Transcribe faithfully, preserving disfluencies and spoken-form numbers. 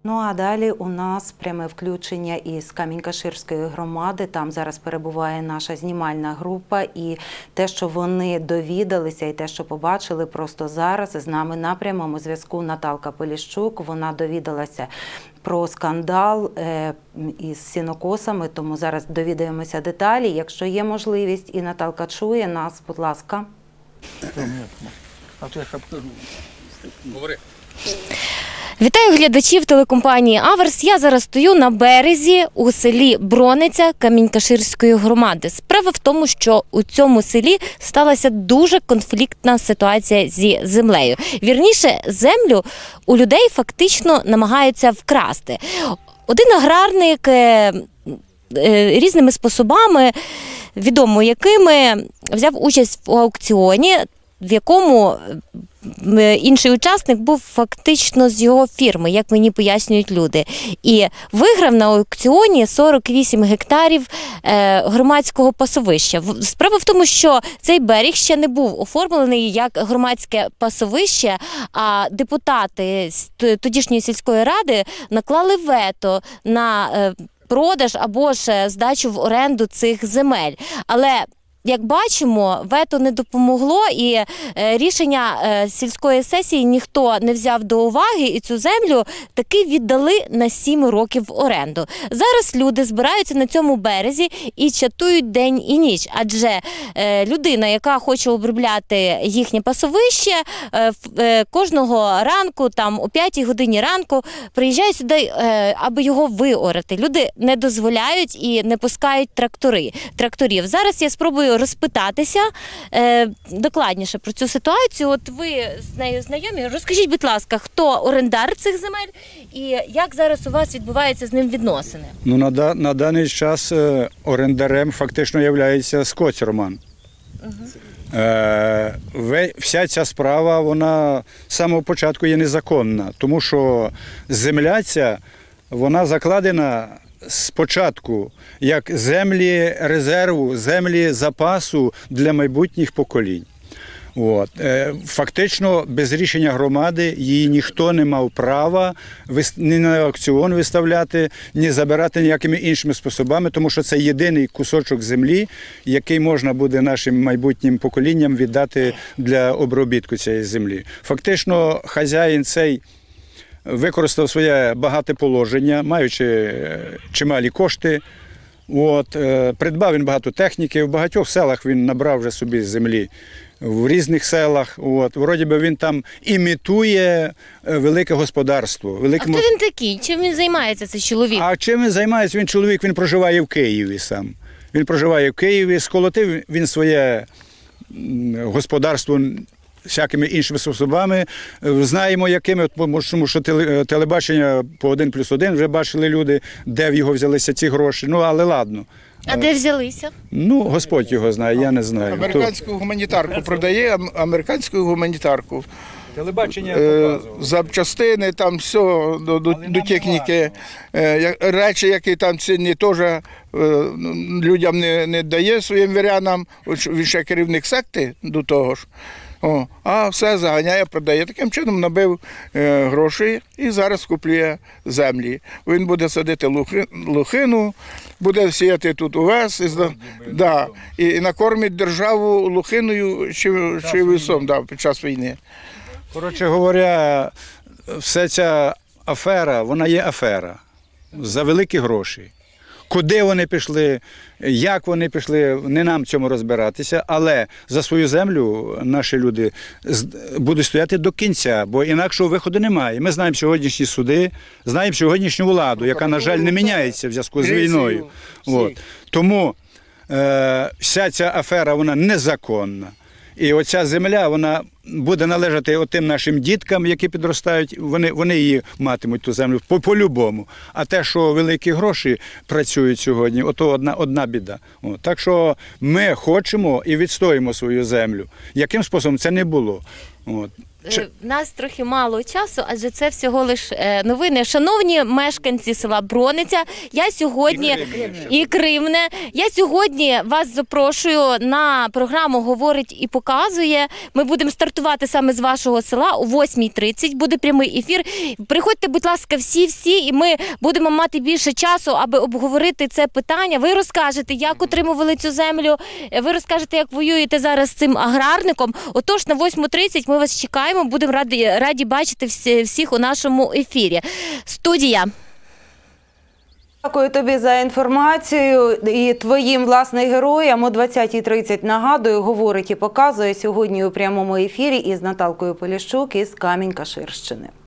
Ну а далі у нас пряме включення із Камінь-Каширської громади. Там зараз перебуває наша знімальна група. І те, що вони довідалися і те, що побачили просто зараз, з нами на прямому зв'язку Наталка Поліщук. Вона довідалася про скандал із сінокосами, тому зараз довідаємося деталі. Якщо є можливість, і Наталка чує нас, будь ласка. Говори. Вітаю глядачів телекомпанії «Аверс». Я зараз стою на березі у селі Брониця Камінь-Каширської громади. Справа в тому, що у цьому селі сталася дуже конфліктна ситуація зі землею. Вірніше, землю у людей фактично намагаються вкрасти. Один аграрник різними способами, відомо якими, взяв участь в аукціоні, в якому інший учасник був фактично з його фірми, як мені пояснюють люди. І виграв на аукціоні сорок вісім гектарів громадського пасовища. Справа в тому, що цей берег ще не був оформлений як громадське пасовище, а депутати тодішньої сільської ради наклали вето на продаж або ж здачу в оренду цих земель. Але як бачимо, вето не допомогло, і рішення сільської сесії ніхто не взяв до уваги, і цю землю таки віддали на сім років в оренду. Зараз люди збираються на цьому березі і чатують день і ніч, адже людина, яка хоче обробляти їхнє пасовище, кожного ранку, там о п'ятій годині ранку, приїжджає сюди, аби його виорати. Люди не дозволяють і не пускають трактори, тракторів. Зараз я спробую розпитатися е, докладніше про цю ситуацію. От ви з нею знайомі. Розкажіть, будь ласка, хто орендар цих земель і як зараз у вас відбуваються з ним відносини? Ну, на, на даний час е, орендарем фактично є Скоць Роман. Угу. Е, ве, вся ця справа, вона з самого початку є незаконна, тому що земля ця, вона закладена спочатку як землі резерву, землі запасу для майбутніх поколінь. От. Фактично, без рішення громади її ніхто не мав права ні на аукціон виставляти, ні забирати ніякими іншими способами, тому що це єдиний кусочок землі, який можна буде нашим майбутнім поколінням віддати для обробітку цієї землі. Фактично, хазяїн цей використав своє багате положення, маючи чималі кошти. От, придбав він багато техніки, в багатьох селах він набрав вже собі землі, в різних селах. От, вроді би він там імітує велике господарство. Велике... А хто він такий? Чим він займається, цей чоловік? А чим він займається? Він чоловік, він проживає в Києві сам. Він проживає в Києві, сколотив він своє господарство всякими іншими способами. Знаємо, якими, тому що телебачення по один плюс один вже бачили люди, де в його взялися ці гроші. Ну, але ладно. А де взялися? Ну, Господь його знає, я не знаю. Американську гуманітарку продає, американську гуманітарку. Телебачення показувало. Запчастини, там все, до, до, до техніки. Речі, які там цінні, теж людям не, не дає своїм вірянам. Він ще керівник секти до того ж. О, а все заганяє, продає. Таким чином набив е, гроші і зараз куплює землі. Він буде садити лухи, лухину, буде сіяти тут увесь, і, да, і, і накормить державу лухиною чи, чи весом, да, під час війни. Коротше говоря, вся ця афера, вона є афера за великі гроші. Куди вони пішли, як вони пішли, не нам в цьому розбиратися, але за свою землю наші люди будуть стояти до кінця, бо інакшого виходу немає. Ми знаємо сьогоднішні суди, знаємо сьогоднішню владу, яка, на жаль, не міняється в зв'язку з війною. От. Тому е, вся ця афера, вона незаконна. І оця земля, вона буде належати отим нашим діткам, які підростають, вони, вони її матимуть, ту землю, по, по-любому. А те, що великі гроші працюють сьогодні, ото одна, одна біда. О, так що ми хочемо і відстоїмо свою землю. Яким способом це не було. От. У нас трохи мало часу, адже це всього лише новини. Шановні мешканці села Брониця, я сьогодні і Кривне. і Кривне, я сьогодні вас запрошую на програму «Говорить і показує». Ми будемо стартувати стартувати саме з вашого села о восьмій тридцять. Буде прямий ефір. Приходьте, будь ласка, всі-всі, і ми будемо мати більше часу, аби обговорити це питання. Ви розкажете, як отримували цю землю, ви розкажете, як воюєте зараз з цим аграрником. Отож, на восьму тридцять ми вас чекаємо, будемо раді, раді бачити всі, всіх у нашому ефірі. Студія. Дякую тобі за інформацію. І твоїм, власне, героям о двадцятій тридцять, нагадую, говорить і показує сьогодні у прямому ефірі із Наталкою Поліщук із Камінь-Каширщини.